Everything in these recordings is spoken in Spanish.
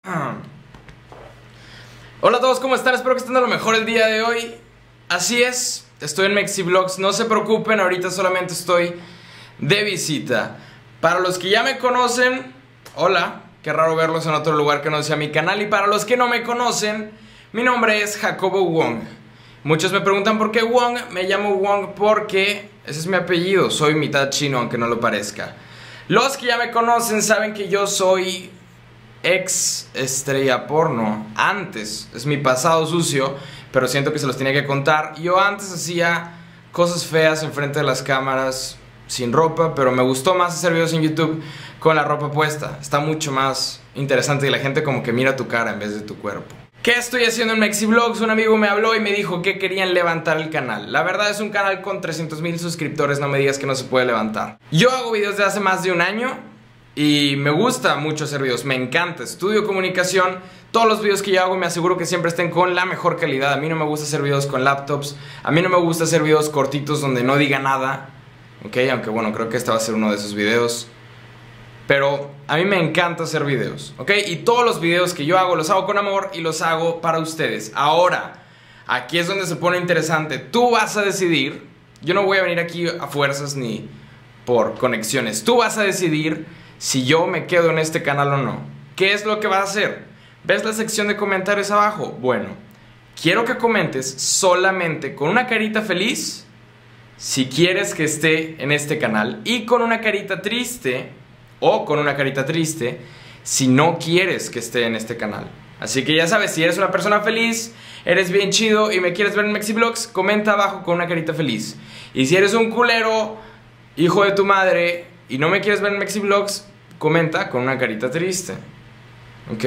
Hola a todos, ¿cómo están? Espero que estén a lo mejor el día de hoy. Así es, estoy en Mexivlogs, no se preocupen, ahorita solamente estoy de visita. Para los que ya me conocen, hola, qué raro verlos en otro lugar que no sea mi canal. Y para los que no me conocen, mi nombre es Jacobo Wong. Muchos me preguntan por qué Wong. Me llamo Wong porque ese es mi apellido, soy mitad chino aunque no lo parezca. Los que ya me conocen saben que yo soy ex estrella porno. Antes, es mi pasado sucio, pero siento que se los tenía que contar. Yo antes hacía cosas feas enfrente de las cámaras sin ropa, pero me gustó más hacer videos en YouTube con la ropa puesta. Está mucho más interesante y la gente como que mira tu cara en vez de tu cuerpo. ¿Qué estoy haciendo en Mexivlogs? Un amigo me habló y me dijo que querían levantar el canal. La verdad es un canal con 300,000 suscriptores, no me digas que no se puede levantar. Yo hago videos de hace más de un año y me gusta mucho hacer videos, me encanta, estudio comunicación. Todos los videos que yo hago me aseguro que siempre estén con la mejor calidad. A mí no me gusta hacer videos con laptops, a mí no me gusta hacer videos cortitos donde no diga nada, ok, aunque bueno, creo que este va a ser uno de esos videos. Pero a mí me encanta hacer videos, ¿ok? Y todos los videos que yo hago los hago con amor y los hago para ustedes. Ahora, aquí es donde se pone interesante. Tú vas a decidir, yo no voy a venir aquí a fuerzas ni por conexiones. Tú vas a decidir si yo me quedo en este canal o no. ¿Qué es lo que vas a hacer? ¿Ves la sección de comentarios abajo? Bueno, quiero que comentes solamente con una carita feliz si quieres que esté en este canal y con una carita triste o con una carita triste si no quieres que esté en este canal. Así que ya sabes, si eres una persona feliz, eres bien chido y me quieres ver en Mexivlogs, comenta abajo con una carita feliz. Y si eres un culero, hijo de tu madre, y no me quieres ver en Mexivlogs, comenta con una carita triste. Ok,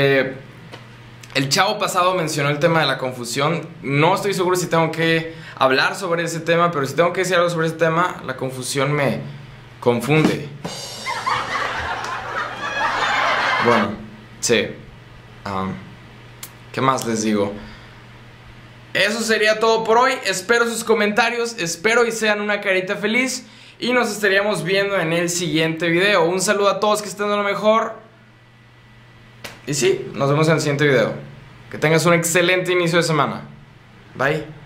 el chavo pasado mencionó el tema de la confusión. No estoy seguro si tengo que hablar sobre ese tema, pero si tengo que decir algo sobre ese tema, la confusión me confunde. Bueno, sí. ¿Qué más les digo? Eso sería todo por hoy. Espero sus comentarios, espero y sean una carita feliz. Y nos estaríamos viendo en el siguiente video. Un saludo a todos, que estén de lo mejor. Y sí, nos vemos en el siguiente video. Que tengas un excelente inicio de semana. Bye.